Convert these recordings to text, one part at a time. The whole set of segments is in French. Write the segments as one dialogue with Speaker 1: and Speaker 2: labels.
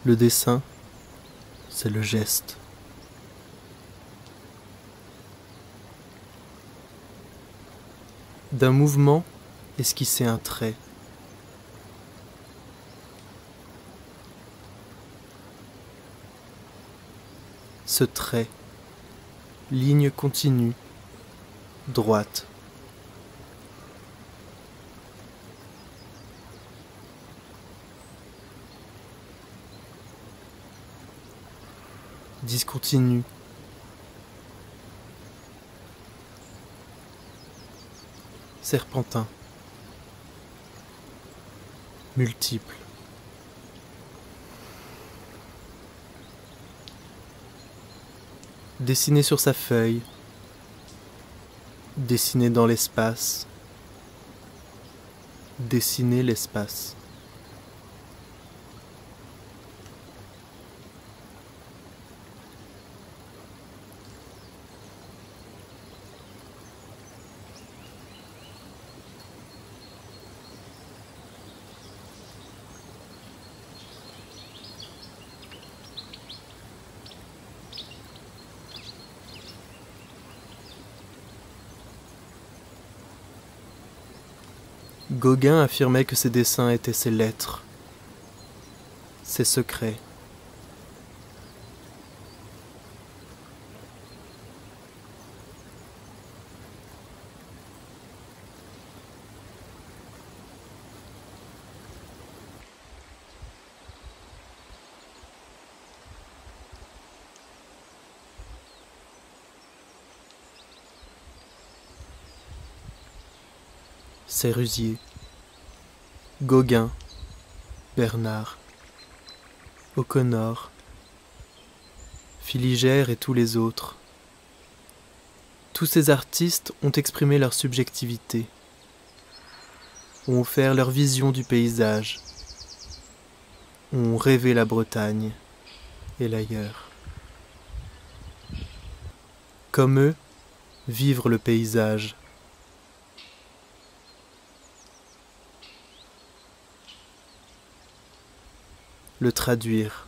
Speaker 1: Le dessin, c'est le geste. D'un mouvement, esquisser un trait. Ce trait, ligne continue, droite. Discontinue. Serpentin. Multiple. Dessiner sur sa feuille. Dessiner dans l'espace. Dessiner l'espace. Gauguin affirmait que ses dessins étaient ses lettres, ses secrets. Sérusier, Gauguin, Bernard, O'Connor, Filigère et tous les autres. Tous ces artistes ont exprimé leur subjectivité, ont offert leur vision du paysage, ont rêvé la Bretagne et l'ailleurs. Comme eux, vivre le paysage. Le traduire.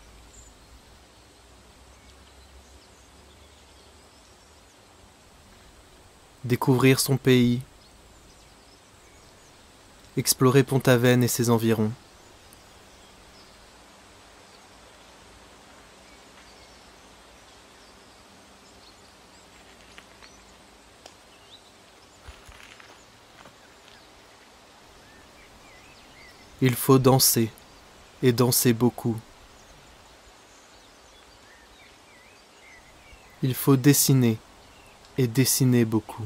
Speaker 1: Découvrir son pays. Explorer Pont-Aven et ses environs. Il faut danser. Et danser beaucoup. Il faut dessiner et dessiner beaucoup.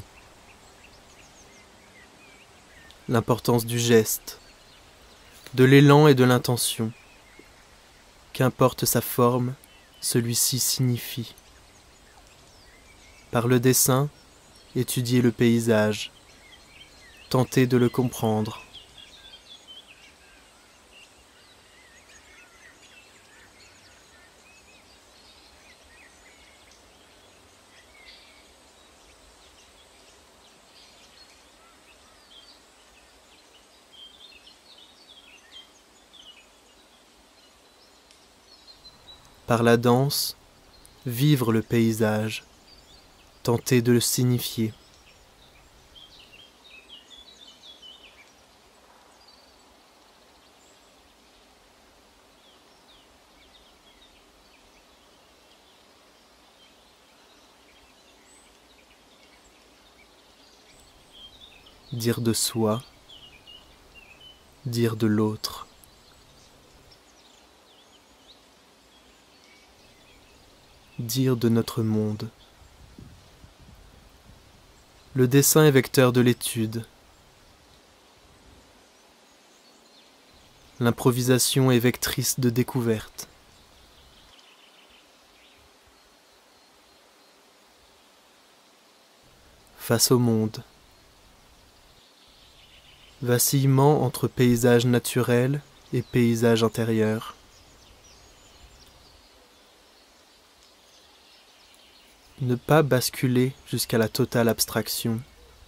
Speaker 1: L'importance du geste, de l'élan et de l'intention. Qu'importe sa forme, celui-ci signifie. Par le dessin, étudier le paysage, tenter de le comprendre. Par la danse, vivre le paysage, tenter de le signifier. Dire de soi, dire de l'autre. Dire de notre monde. Le dessin est vecteur de l'étude. L'improvisation est vectrice de découverte. Face au monde. Vacillement entre paysage naturel et paysage intérieur. Ne pas basculer jusqu'à la totale abstraction.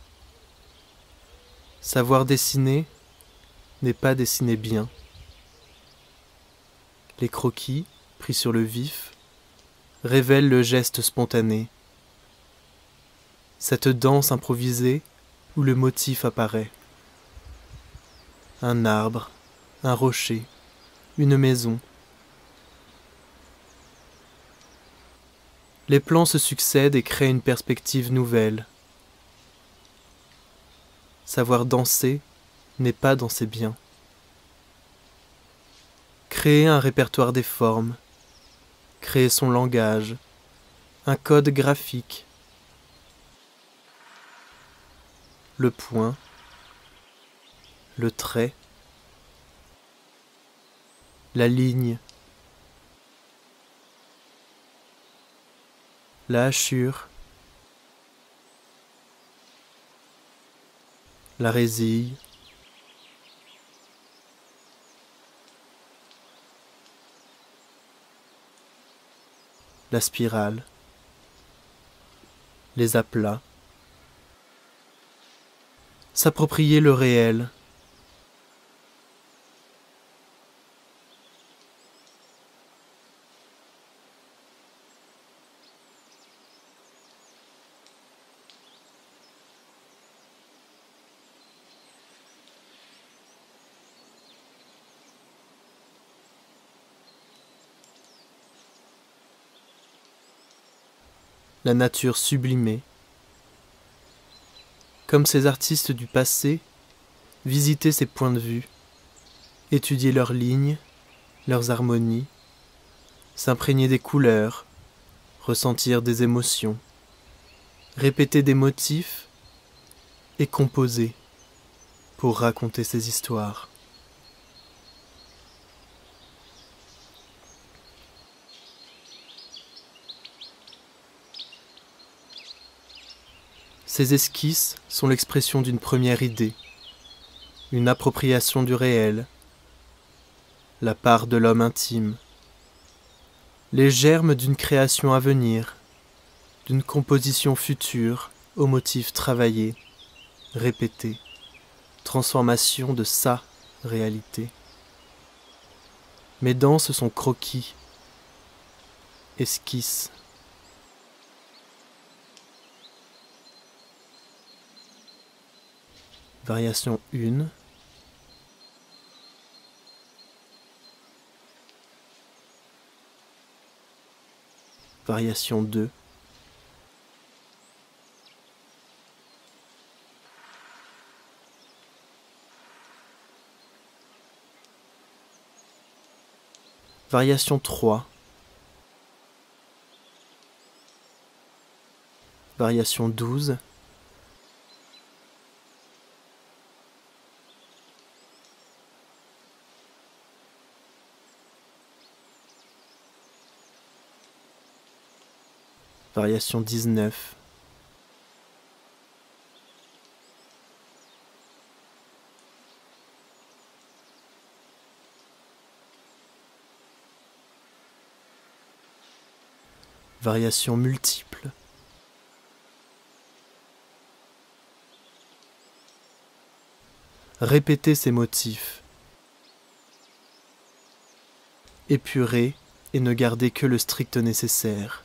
Speaker 1: Savoir dessiner n'est pas dessiner bien. Les croquis pris sur le vif, révèle le geste spontané, cette danse improvisée où le motif apparaît. Un arbre, un rocher, une maison. Les plans se succèdent et créent une perspective nouvelle. Savoir danser n'est pas danser bien. Créer un répertoire des formes, créer son langage, un code graphique. Le point, le trait, la ligne, la hachure, la résille, la spirale, les aplats. S'approprier le réel. La nature sublimée. Comme ces artistes du passé, visiter ces points de vue, étudier leurs lignes, leurs harmonies, s'imprégner des couleurs, ressentir des émotions, répéter des motifs et composer pour raconter ces histoires. Ces esquisses sont l'expression d'une première idée, une appropriation du réel, la part de l'homme intime, les germes d'une création à venir, d'une composition future aux motifs travaillés, répétés, transformation de sa réalité. Mes danses sont croquis, esquisses. Variation 1. Variation 2. Variation 3. Variation 12. Variation 19. Variation multiple. Répétez ces motifs. Épurez et ne gardez que le strict nécessaire.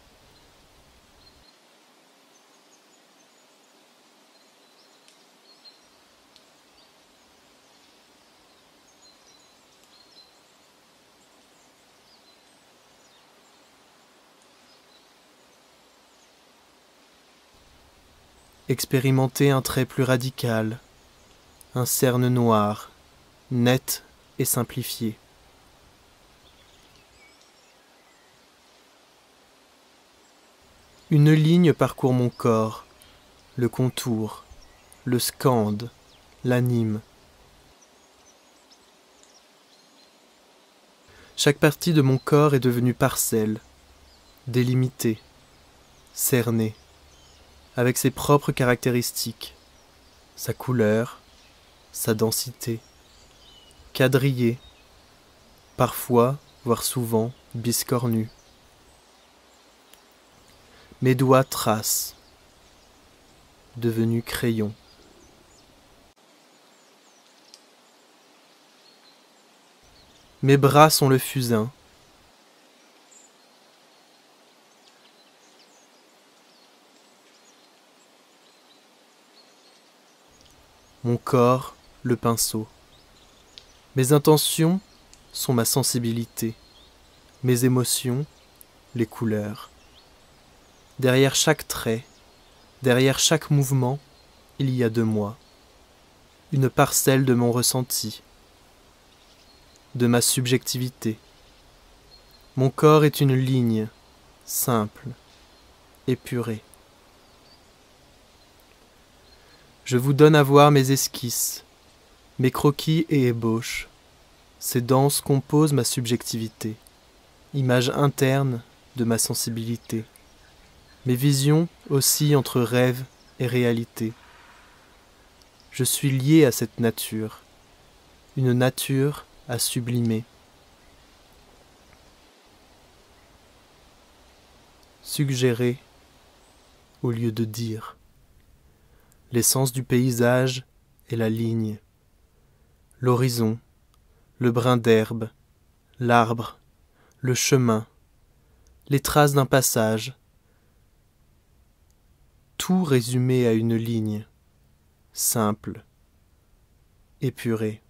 Speaker 1: Expérimentez un trait plus radical, un cerne noir, net et simplifié. Une ligne parcourt mon corps, le contour, le scande, l'anime. Chaque partie de mon corps est devenue parcelle, délimitée, cernée, avec ses propres caractéristiques, sa couleur, sa densité, quadrillée, parfois, voire souvent, biscornue. Mes doigts tracent, devenus crayons. Mes bras sont le fusain, mon corps le pinceau. Mes intentions sont ma sensibilité, mes émotions les couleurs. Derrière chaque trait, derrière chaque mouvement, il y a de moi, une parcelle de mon ressenti, de ma subjectivité. Mon corps est une ligne, simple, épurée. Je vous donne à voir mes esquisses, mes croquis et ébauches. Ces danses composent ma subjectivité, image interne de ma sensibilité. Mes visions oscillent entre rêve et réalité. Je suis lié à cette nature, une nature à sublimer. Suggérer au lieu de dire. L'essence du paysage est la ligne, l'horizon, le brin d'herbe, l'arbre, le chemin, les traces d'un passage, tout résumé à une ligne, simple, épurée.